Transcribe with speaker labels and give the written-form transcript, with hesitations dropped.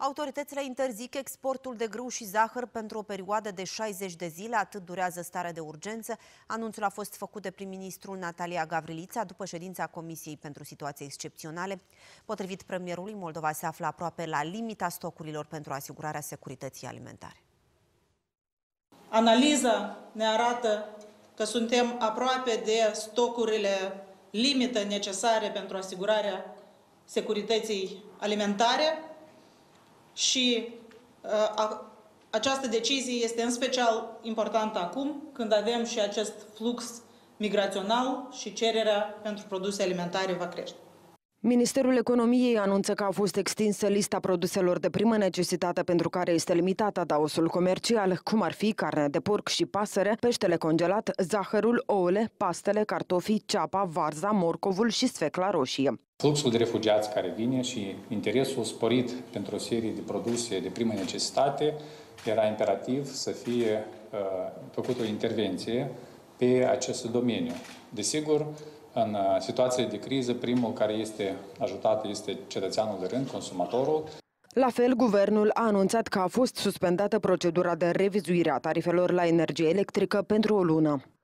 Speaker 1: Autoritățile interzic exportul de grâu și zahăr pentru o perioadă de 60 de zile, atât durează starea de urgență. Anunțul a fost făcut de prim-ministru Natalia Gavrilița după ședința Comisiei pentru Situații Excepționale. Potrivit premierului, Moldova se află aproape la limita stocurilor pentru asigurarea securității alimentare.
Speaker 2: Analiza ne arată că suntem aproape de stocurile limită necesare pentru asigurarea securității alimentare și această decizie este în special importantă acum, când avem și acest flux migrațional și cererea pentru produse alimentare va crește.
Speaker 3: Ministerul Economiei anunță că a fost extinsă lista produselor de primă necesitate pentru care este limitat adaosul comercial, cum ar fi carnea de porc și pasăre, peștele congelat, zahărul, ouăle, pastele, cartofii, ceapa, varza, morcovul și sfecla roșie.
Speaker 4: Fluxul de refugiați care vine și interesul sporit pentru o serie de produse de primă necesitate, era imperativ să fie făcută o intervenție pe acest domeniu. Desigur, în situații de criză, primul care este ajutat este cetățeanul de rând, consumatorul.
Speaker 3: La fel, guvernul a anunțat că a fost suspendată procedura de revizuire a tarifelor la energie electrică pentru o lună.